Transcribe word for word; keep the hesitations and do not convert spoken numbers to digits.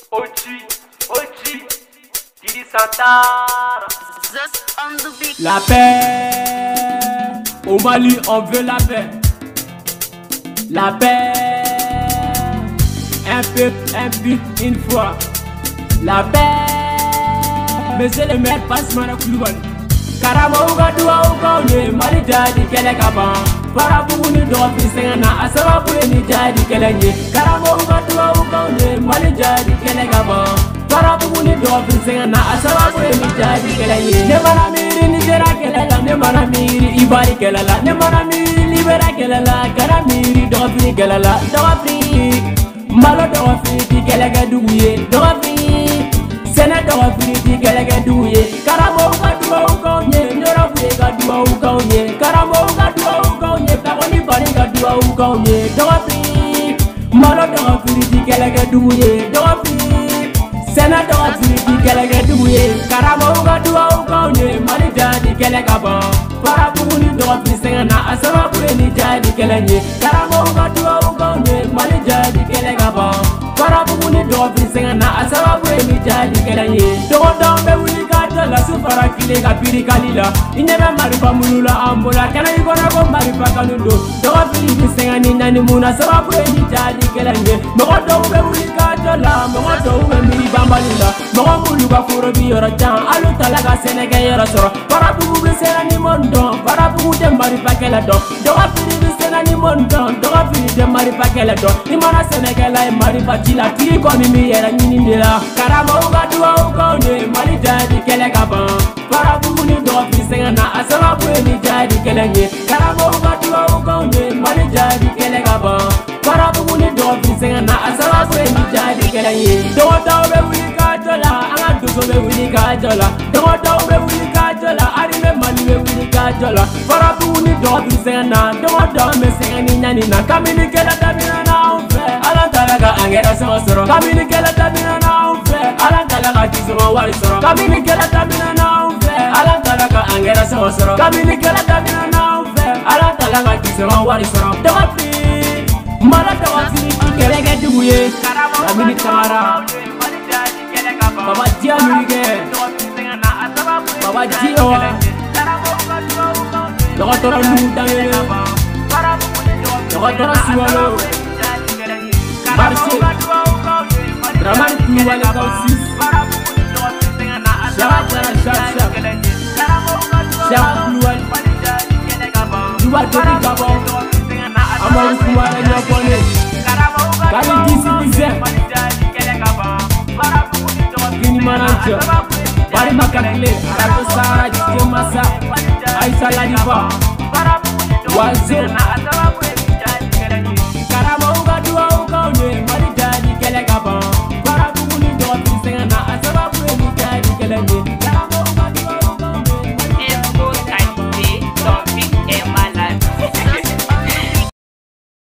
Oji, Oji, Didi Santana. La paix, au Mali on veut la paix. La paix, un peuple, un but, une fois. La paix, monsieur le maire passe mana kuluban. Karama uga dua uga une Mali jadi kele kaban. Para buguni do fisengana asaba buni jadi kele nye. Karama uga dua uga une Mali jadi kele kaban. Para buguni do fisengana asaba buni jadi kele nye. Ne mana miri Nigeria kele la, ne mana miri Ibari kele la, ne mana miri Libera kele la, kana miri do fini kele la, do fini. Malo do fini kele ga duye, do fini. Sena do fini kele ga duye. Karama uga dua uga une ndoro fini ga dua uga une. Karama uga dua uga une takoni bari ga dua uga une. Do fini. Malo do fini kele ga duye, do fini. Sena do fini kele ga duye. Karama uga dua uga une Mali jadi kele ga ban. Para buguni do fisengana asaba buni jadi kele nye. Karama uga dua uga une Mali jadi kele ga ban. Para buguni do fisengana asaba buni jadi kele nye. Do do be wuli ka la sufara kile ka piri kalila. Inyebe marifa mulula ambola kana igona ko marifa kanundo. Do fili fisengani nani muna asaba buni jadi kele nye. Mo do be wuli ka la mo do be miri bambalila. Mo mulu ka furo bi yoro jan alu talaga senege yoro soro. Para bugu senani mondo, para bugu de marifa kele do. Do fili senani mondo, do fili de marifa kele do. Imana senege la marifa jila tiri ko mi mi yera nyini ndela. Karama uga dua uga une Mali jadi kele kaban. Para buguni do fisengana asaba buni jadi kele nye. Karama uga dua uga une Mali jadi kele kaban. Para buguni do fisengana asaba buni jadi kele nye. Do do be wuli ka jola, anga duso be wuli ka jola. Do do be wuli ka jola, ari me Mali be wuli ka jola. Para buguni do fisengana, do do me sengani nyani na kamini kele tabina na unfe. Ala talaga angera soro. Kamini kele tabina na unfe. Ala talaga tisoro wali soro. Kamini kele tabina na unfe. Ala talaga angera soro. Kamini kele tabina na unfe. Ala talaga tisoro wali soro. Dofi mala dofi kele ke duye. Kamini kamara. Baba dia mirige. Baba dia wa. Doktora mutangele. Doktora suwalo. Marche. Raman kuwale kausis. Syak syak syak. Syak kuwale. Dua jadi gabon. Amal kuwale nyapone. Kali kisi kise. Gini manager. Bari makakile. Karto sara jike masa. Aisha ladifa. Wazo.